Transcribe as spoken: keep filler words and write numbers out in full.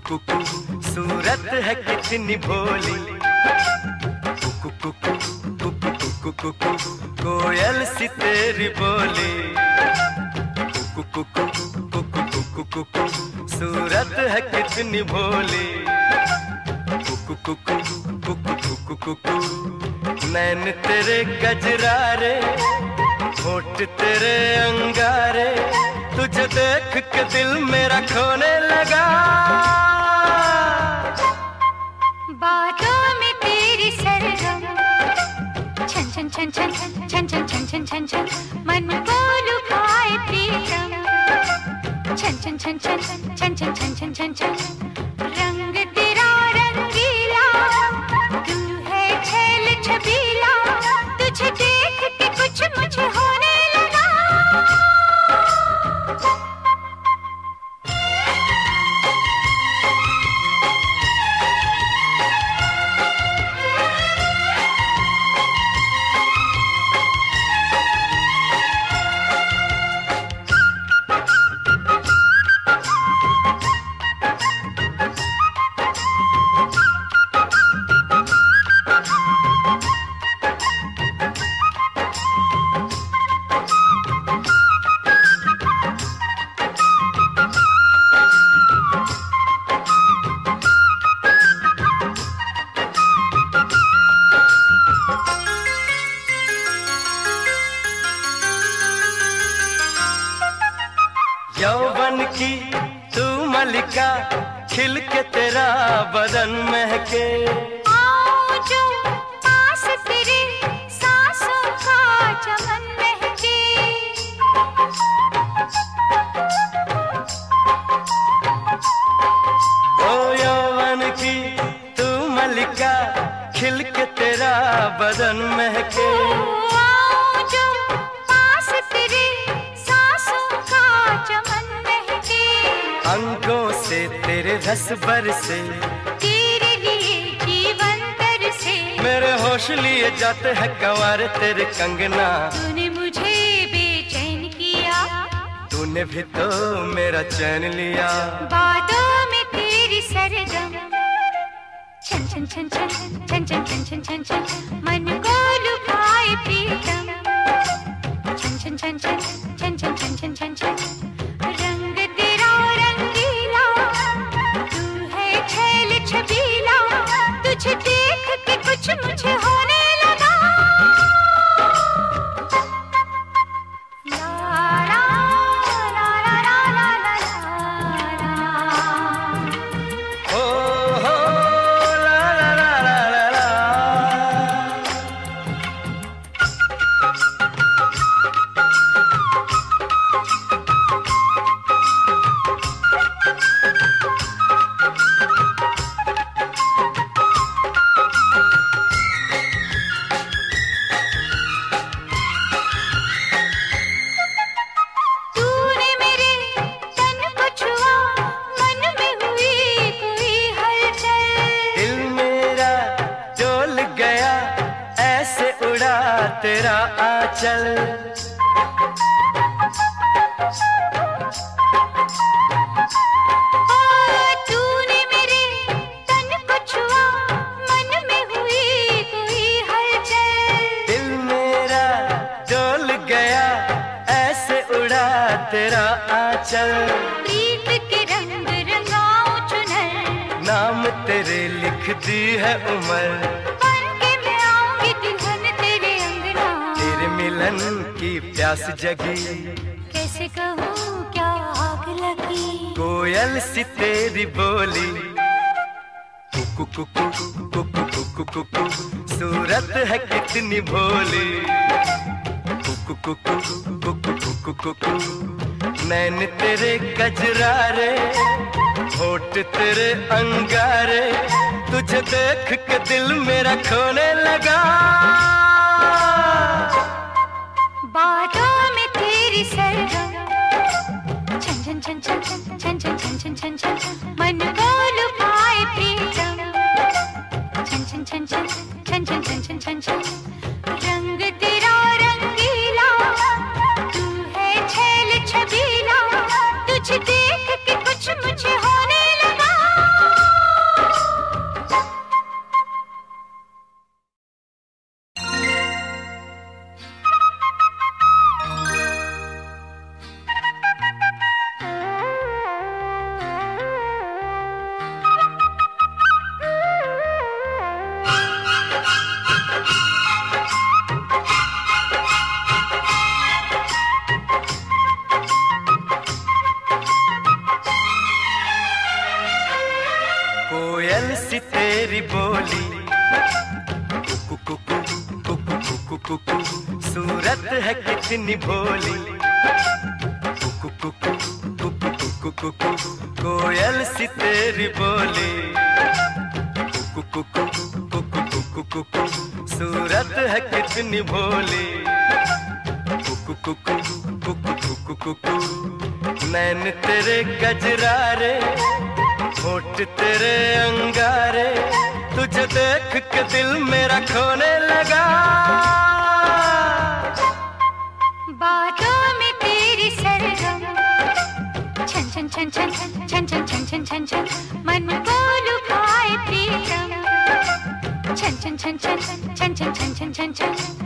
कुकु सूरत है कितनी भोली, कुकु कुकु कुकु कुकु कुकु कोयल सी तेरी बोली, कुकु कुकु कुकु कुकु कुकु सूरत है कितनी भोली, कुकु कुकु कुकु कुकु कुकु नैन तेरे गजरारे, होठ तेरे अंगारे, तुझे देख के दिल मेरा खोने लगा। बातों में तेरी सरगम छन छन छन छन छन छन छन छन छन छन मन को लुभाए प्रीतम, छन छन छन छन छन छन छन छन छन छन रंग तेरा रंगीला, तू है छैल छबीला, तुझे देख के कुछ मुझे होने लगा। यौवन की तू मलिका, खिल के तेरा बदन महके, आओ जो पास तेरे सांसों का चमन महके, ओ यौवन की तू मलिका, खिल के तेरा बदन महके, आओ जो पास तेरे सांसों का चमन महके, अंगों से तेरे रस बरसे, तेरे लिए जीवन तरसे, मेरे होश लिए जाते हैं कंवार तेरे कंगना, तूने मुझे बेचैन किया, तूने भी तो मेरा चैन लिया। बातों में तेरी सरगम छन छन छन छन छन छन छन छन छन छन मन को लुभाए प्रीतम, छन छन छन छन छन छन छन छन छन छन रंग तेरा रंगीला, तू है छैल छबीला, तुझे देख के कुछ मुझे होने लगा। ला ला ला ला ला ला ला ओ हो ला ला ला ला ला ला। तूने मेरे तन को छुआ, मन में हुई कोई हलचल, दिल मेरा डोल गया, ऐसे उड़ा तेरा आंचल, तूने मेरे तन को छुआ, मन में हुई कोई हलचल, दिल मेरा डोल गया, ऐसे उड़ा तेरा आंचल, प्रीत के रंग रंगाऊं चुनर, नाम तेरे लिख दी है उम्र, बन के मैं आऊंगी दुल्हन तेरे अंगना, तेरे मिलन की प्यास जगी, कैसे कहूँ क्या आग लगी, कोयल सी तेरी बोली, कुकु कुकु कुकु कुकु कुकु सूरत है कितनी भोली, कुकु कुकु कुकु कुकु कुकु नैन तेरे गजरारे, होठ तेरे अंगारे, तुझे देख के दिल मेरा खोने लगा। बातों में तेरी सरगम छन छन छन छन छन छन छन छन छन छन छन मन को लुभाए प्रीतम, छन छन छन छन छन छन छन छन छन छन रंग तेरा रंगीला, तू है छैल छबीला, तुझे देख के कुछ मुझे होने लगा। कोयल सी तेरी बोली, कुकु कुकु कुकु कुकु कुकु सूरत है कितनी भोली, कुकु कुकु कुकु कुकु कुकु कोयल सी तेरी बोली, कुकु कुकु कुकु कुकु कुकु सूरत है कितनी भोली, कुकु कुकु कुकु कुकु कुकु नैन तेरे गजरारे, होठ तेरे अंगारे, तुझे देख के दिल मेरा खोने लगा। बातों में तेरी सरगम, छन छन छन छन छन छन छन छन छन छन मन को लुभाए प्रीतम, छन छन छन छन छन छन छन छन छन छन